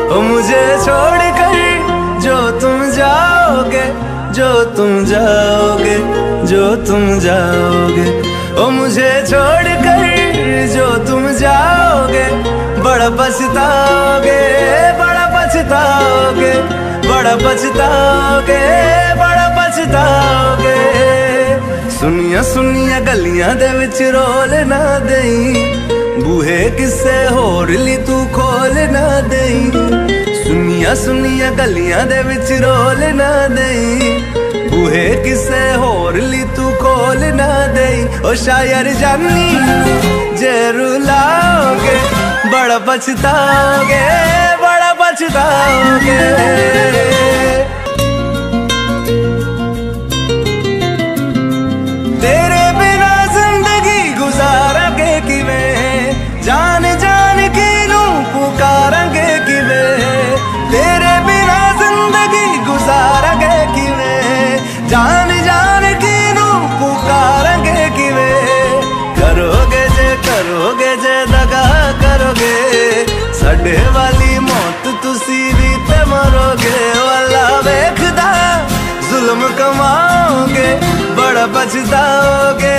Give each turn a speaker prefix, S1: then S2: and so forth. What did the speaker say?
S1: ओ मुझे छोड़ कर जो तुम जाओगे, जो तुम जाओगे, जो तुम जाओगे। ओ मुझे छोड़ कर जो तुम जाओगे, बड़ा पछताओगे, बड़ा पछताओगे, बड़ा पछताओगे, बड़ा पछताओगे। सुनिया सुनिया गलियां दे विच रोल ना देई, बूहे किसे होर ली तू खोल ना देई। सुनिया सुनिया गलियां दे विच रोल ना देई, बूहे किसे होर ली तू खोल ना देई। ओ शायर जानी जे रुलाओगे, बड़ा पछताओगे, बड़ा पछताओगे। तेरे बिना जिंदगी गुजारांगे किवें, जान जान के नू पुकारांगे किवें। तेरे बिना जिंदगी गुजारांगे किवें, जान जान के नू पुकारांगे किवें। करोगे जे दगा करोगे, साडे वाली मौत तुसी भी ते मरोगे। वाला वेखदा जुल्म कमाओगे, बड़ा पछताओगे,